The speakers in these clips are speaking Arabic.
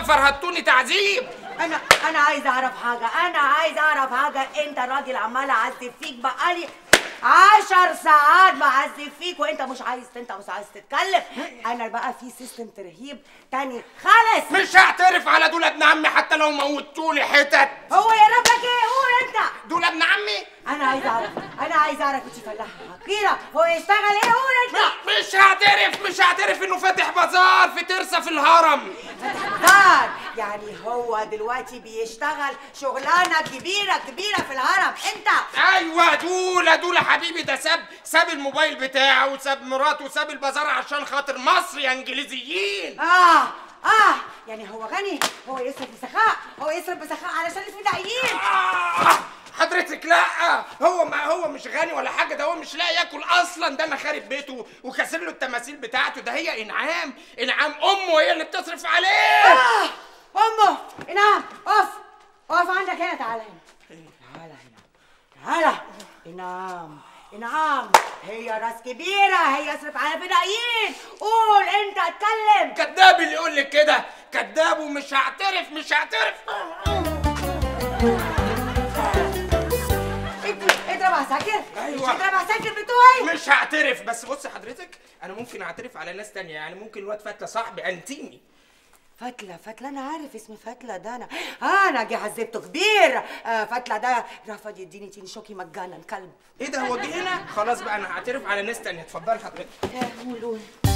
بقى فرهدتوني تعذيب. انا عايز اعرف حاجه. انت راجل عمال اعذب فيك بقالي 10 ساعات بعذب فيك وانت مش عايز تتكلم. انا بقى في سيستم ترهيب تاني خالص. مش هعترف على دول ابن عمي حتى لو موتوني حتت. هو يا ربك ايه؟ قول انت. دول ابن عمي. انا عايز اعرف انت فلاحه حقيره، هو يشتغل ايه؟ قول انت. مش هعترف انه فاتح بازار في ترسه في الهرم. فاتح بازار؟ يعني هو دلوقتي بيشتغل شغلانه كبيره في الهرم. انت ايوه دول حبيبي، ده ساب الموبايل بتاعه وساب مراته وساب البازار عشان خاطر مصر يا انجليزيين. يعني هو غني، هو يصرف بسخاء علشان الفدائيين. حضرتك لا، هو مش غني ولا حاجه، ده هو مش لاقي ياكل اصلا، ده انا خارب بيته وكسر له التماثيل بتاعته، ده هي انعام امه هي اللي بتصرف عليه. امه انعام. اقف عندك هنا. تعالى انعام هي راس كبيره، هي يصرف على الفدائيين. قول انت، اتكلم. كذاب اللي يقول لك كده، كذاب ومش هعترف. اضرب عساكر. ايوه اضرب عساكر بتوعي. مش هعترف. بس بص حضرتك، انا ممكن اعترف على ناس تانية، يعني ممكن الواد فتله صاحبي انتيمي. فتلة انا عارف اسم فتلة ده. انا جه عذبته كبير. فتلة ده رفض يديني تين شوكي مجانا كلب. ايه ده، هو جه هنا؟ خلاص بقى انا هعترف على ناس تانية. اتفضلي حضرتك. قول.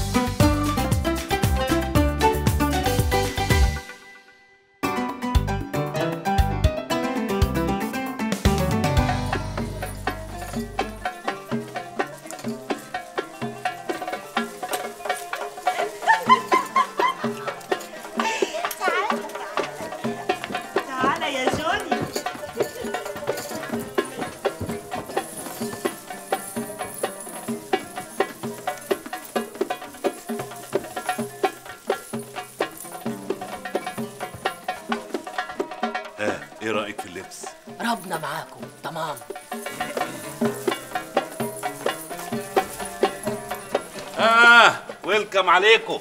ايه رأيك في اللبس؟ ربنا معاكم. تمام. ويلكم عليكم.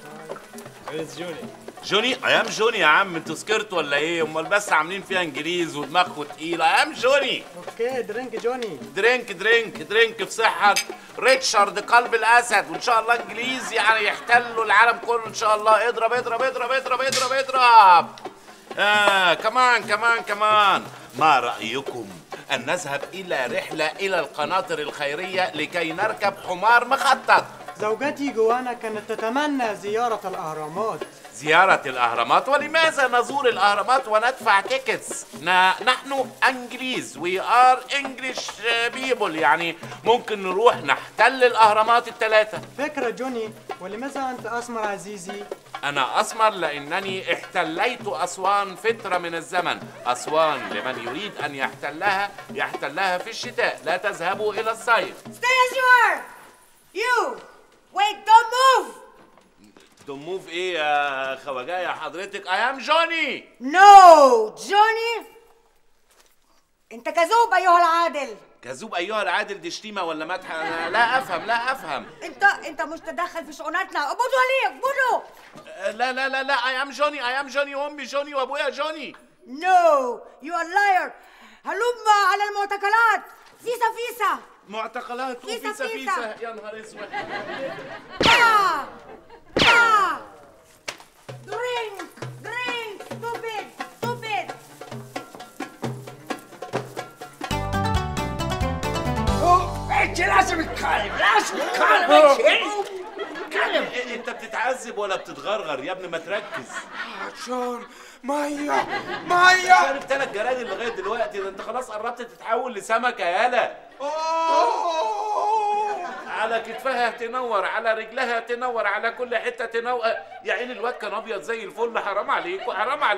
جوني ايام جوني يا عم، انتوا سكرتوا ولا ايه؟ امال بس عاملين فيها انجليز ودماغكم تقيله. ايام جوني. اوكي درينك جوني. درينك في صحه ريتشارد قلب الاسد، وان شاء الله انجليز يعني يحتلوا العالم كله ان شاء الله. اضرب. كمان ما رأيكم أن نذهب إلى رحلة إلى القناطر الخيرية لكي نركب حمار مخطط؟ زوجتي جوانا كانت تتمنى زيارة الأهرامات. زيارة الأهرامات؟ ولماذا نزور الأهرامات وندفع تيكتس؟ نحن انجليز، وي ار انجليش بيبل، يعني ممكن نروح نحتل الأهرامات الثلاثة. فكرة جوني. ولماذا أنت أسمر عزيزي؟ أنا أسمر لأنني احتليت أسوان فترة من الزمن. أسوان لمن يريد أن يحتلها في الشتاء، لا تذهبوا إلى الصيف. Stay as you are. You. Wait, don't move. Don't move إيه يا خواجاية حضرتك؟ I am جوني. No, جوني. أنت كذوب أيها العادل. كذوب أيها العادل دي شتيمة ولا مدح؟ أنا لا أفهم. أنت مش تدخل في شؤوناتنا. اقبضوا عليك، اقبضوا. لا I am جوني وأمي جوني وأبويا جوني. No, you are liar. هلم على المعتقلات. فيسا. معتقلات وفيسا. يا نهار اسود. Drink, stupid. انت لازم تتكلم. انت بتتعذب ولا بتتغرغر يا ابني؟ ما تركز. عطشان. ميه. شارب 3 جرادل لغايه دلوقتي، ده انت خلاص قربت تتحول لسمكه يالا. على كتفها تنور، على رجلها تنور، على كل حته تنور. يا عيني الواد كان ابيض زي الفل. حرام عليكم.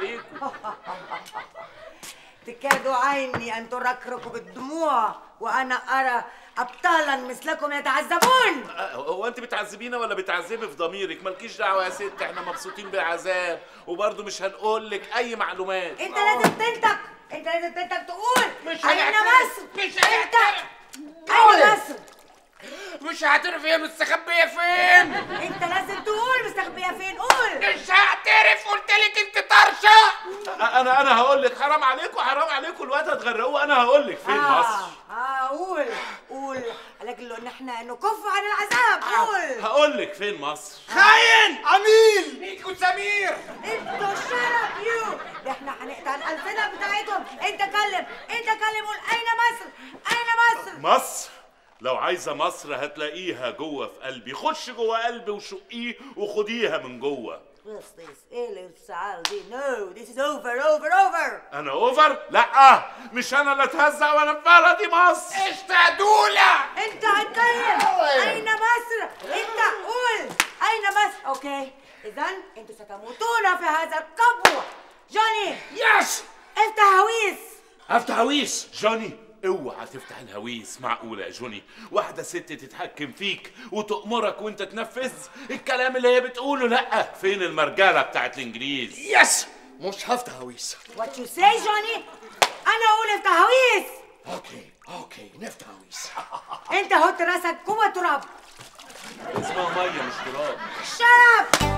تكاد عيني ان تركرك بالدموع وانا ارى ابطالا مثلكم يتعذبون. هو انت بتعذبينا ولا بتعذبي في ضميرك؟ مالكيش دعوه يا ست، احنا مبسوطين بالعذاب وبرضه مش هنقول لك اي معلومات. انت لازم تنطق تقول مش اين مصر. مش انت اين مصر. مش هعترف هي مستخبيه فين. انت لازم تقول مستخبيه فين. قول. مش هعترف، قلت لك انت طرشه. انا هقول لك، حرام عليكم الواد هتغرقوه. انا هقول لك فين مصر. قول لكن لو ان احنا نكف عن العذاب. قول. هقول لك فين مصر. خاين عميل. ميكو سمير. انتوا شرب يو. ده احنا هنقطع الألسنة بتاعتهم. انت كلم قول اين مصر؟ مصر؟ لو عايزة مصر هتلاقيها جوه في قلبي. خش جوه قلبي وشقيه وخديها من جوه. ايه الانفعال دي؟ نو ذيس از اوفر. انا اوفر؟ لا، مش انا اللي اتهزق وانا في بلدي مصر. اشتادوله. انت هتكلم اين مصر؟ انت قول اين مصر؟ اوكي اذا انتوا ستموتون في هذا القبو. جوني يس. افتح هويس. جوني اوعى تفتح الهويس. معقولة يا جوني واحدة ست تتحكم فيك وتأمرك وانت تنفذ الكلام اللي هي بتقوله؟ لا، فين المرجلة بتاعت الانجليز؟ يس. مش هفتح هويس. وات يو سي جوني؟ انا اقول افتح هويس. اوكي نفتح هويس. انت حط راسك جوه التراب. اسمها مية مش تراب. شرب.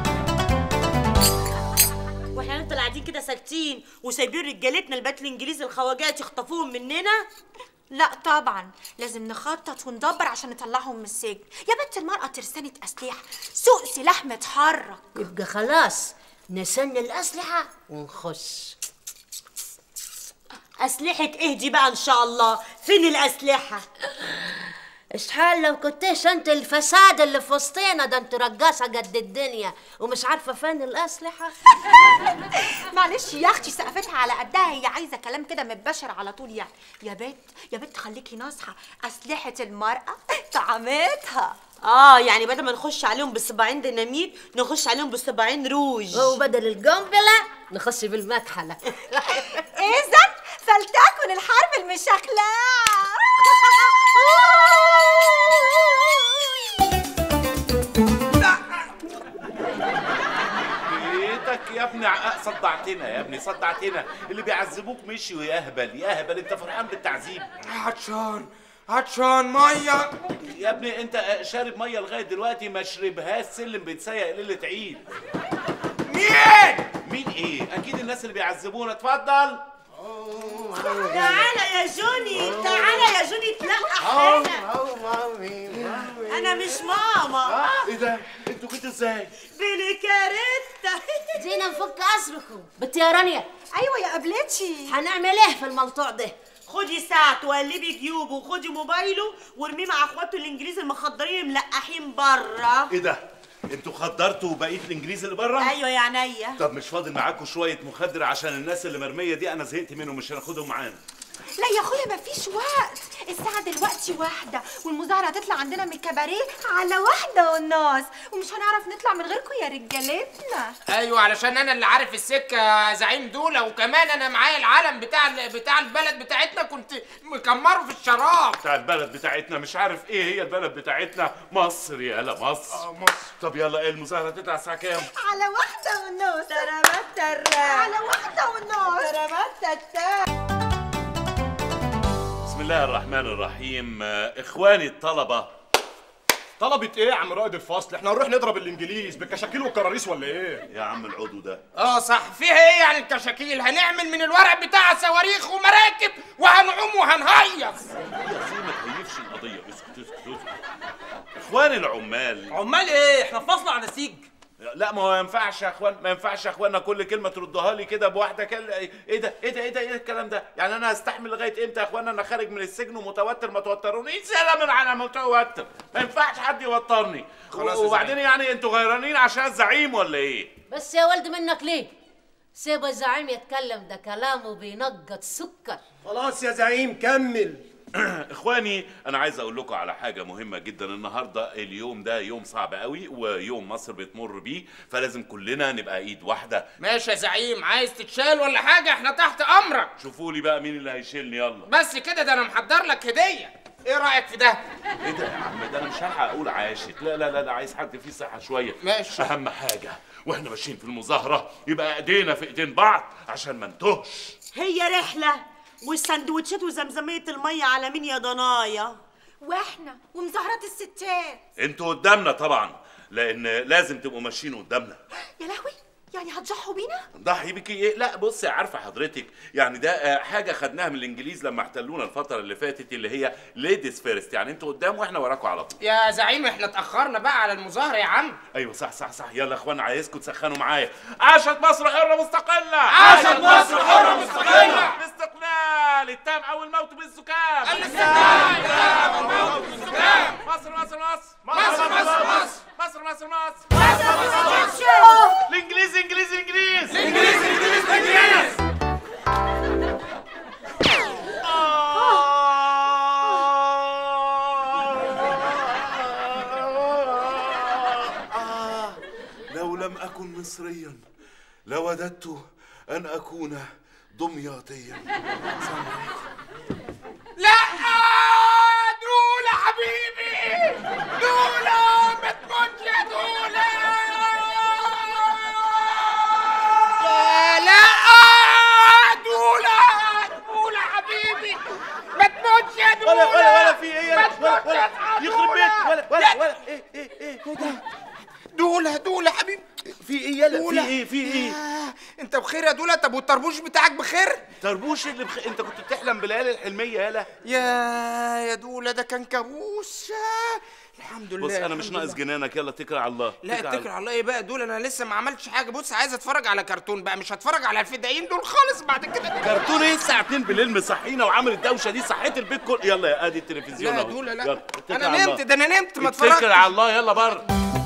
واحنا هنفضل قاعدين كده ساكتين وسايبين رجالتنا البات الانجليزي الخواجات يخطفوهم مننا؟ لا طبعا، لازم نخطط وندبر عشان نطلعهم من السجن. يا بنت المرأة ترسانة أسلحة، سوق سلاح متحرك. يبقى خلاص نسن الأسلحة ونخش. أسلحة إيه دي بقى إن شاء الله؟ فين الأسلحة؟ اشحال لو كنتيش انت الفساد اللي في وسطينا ده، انت رقاصة قد الدنيا ومش عارفة فين الأسلحة. معلش يا أختي، سقفتها على قدها، هي عايزة كلام كده متبشر على طول يعني. يا بنت خليكي ناصحة، أسلحة المرأة طعمتها. يعني بدل ما نخش عليهم بالصباعين ديناميت نخش عليهم بالصباعين روج، وبدل القنبلة نخش بالمكحلة. إذا فلتكن الحرب المشكلة. بيتك يا ابني صدعتنا يا ابني صدعتنا. اللي بيعذبوك مشيوا يا اهبل. انت فرحان بالتعذيب؟ عطشان ميه يا ابني انت شارب ميه لغايه دلوقتي ما شربهاش. سلم بيتسيق ليله عيد. مين ايه؟ اكيد الناس اللي بيعذبونا. اتفضل. تعالى يا جوني تلقح هنا. انا مش ماما. ايه ده؟ انتوا كده ازاي؟ بالكاريتا. زينا نفك أسركم. بنت يا رانيا، أيوة يا قبلتي. هنعمل ايه في الموضوع ده؟ خدي ساعته وقلبي جيوبه وخدي موبايله وارميه مع اخواته الانجليز المخدرين ملقحين بره. ايه ده؟ انتوا خدرتوا بقيه الانجليز اللي بره؟ ايوه يا عينيا. طب مش فاضل معاكم شويه مخدر عشان الناس اللي مرميه دي؟ انا زهقت منهم، مش هناخدهم معانا. لا يا اخويا مفيش وقت، الساعة دلوقتي 1 والمظاهرة هتطلع عندنا من الكباريه على 1:30 ومش هنعرف نطلع من غيركم يا رجالتنا. ايوه علشان انا اللي عارف السكه يا زعيم دولة، وكمان انا معايا العلم بتاع البلد بتاعتنا، كنت مكمره في الشراب. بتاع البلد بتاعتنا؟ مش عارف ايه هي البلد بتاعتنا. مصر يالا مصر. مصر. طب يلا، ايه المظاهره تطلع الساعه كام؟ على 1:30. ترمت على 1:30. ترمت. بسم الله الرحمن الرحيم. اخواني الطلبه. طلبة ايه يا عم رائد الفصل؟ احنا هنروح نضرب الانجليز بالكشاكيل والكراريس ولا ايه؟ يا عم العضو ده صح، فيها ايه يعني الكشاكيل؟ هنعمل من الورق بتاع صواريخ ومراكب وهنعوم وهنهيص. يا سيدي ما تهيفش القضيه. اسكت. اخواني العمال. عمال ايه؟ احنا في فصل على نسيج. لا ما ينفعش يا اخوان، ما ينفعش يا اخوانا كل كلمه تردها لي كده بواحده ايه ده الكلام ده؟ يعني انا هستحمل لغايه امتى يا اخوانا؟ انا خارج من السجن ومتوتر. ما توترونيش. سلام على متوتر، ما ينفعش حد يوترني. وبعدين يعني انتوا غيرانين عشان الزعيم ولا ايه؟ بس يا ولد منك ليه؟ سيب الزعيم يتكلم، ده كلامه بينقط سكر. خلاص يا زعيم كمل. اخواني انا عايز اقول لكم على حاجه مهمه جدا. النهارده اليوم ده يوم صعب قوي ويوم مصر بتمر بيه، فلازم كلنا نبقى ايد واحده. ماشي يا زعيم، عايز تتشال ولا حاجه؟ احنا تحت امرك. شوفوا لي بقى مين اللي هيشيلني. يلا بس كده، ده انا محضر لك هديه. ايه رايك في ده؟ ايه ده يا عم؟ ده انا مش هلحق اقول عاشت. لا عايز حد فيه صحه شويه. ماشي. اهم حاجه واحنا ماشيين في المظاهره يبقى ايدينا في ايدين بعض عشان ما نتوهش. هي رحله والسندوتشات وزمزميه الميه على مين يا ضنايا؟ واحنا ومظاهرات الستات. انتوا قدامنا طبعا، لان لازم تبقوا ماشيين قدامنا. يا لهوي، يعني هتضحوا بينا؟ ضحي بيكي ايه؟ لا بصي، عارفه حضرتك يعني ده حاجه خدناها من الانجليز لما احتلونا الفتره اللي فاتت، اللي هي ليديز فيرست، يعني انتوا قدام واحنا وراكوا على طول. يا زعيم احنا اتاخرنا بقى على المظاهره يا عم. ايوه صح صح صح، يلا يا اخوانا عايزكم تسخنوا معايا. عاشت مصر حره مستقله، عاشت مصر حره مستقله، باستقلال التام او الموت بالزكام، الاستقلال التام او الموت بالزكام، مصر مصر مصر مصر مصر مصر مصر مصر مصر مصر. الانجليز انجليز انجليز الانجليز انجليز انجليز. لو لم أكن مصريا لوددت أن أكون دمياطيا. لا دولة حبيبي، دولة ما تموتش يا دولة. لا دولة، دولة حبيبي ما تموتش يا دولة. ولا في ايه ولا يخرب بيت ولا ايه دولة حبيبي. في ايه يلا في ايه انت بخير يا دولة؟ طب والطربوش بتاعك بخير؟ طربوش اللي انت كنت بتحلم بليالي الحلميه يالا. يا دولة ده كان كابوس. الحمد لله. بص انا مش ناقص جنانك، يلا اتكل على الله. لا اتكل على الله ايه بقى دول؟ انا لسه ما عملتش حاجه. بص عايز اتفرج على كرتون بقى، مش هتفرج على الفدائيين دول خالص بعد كده. كرتون ايه الساعه 2 بالليل مصحينا وعامل الدوشه دي؟ صحيت البيت كله. يلا يا ادي التلفزيون لا اهو. دول لا يلا، اتكل انا على الله. نمت، ده انا نمت ما اتفرجتش. اتكل على الله يلا بره.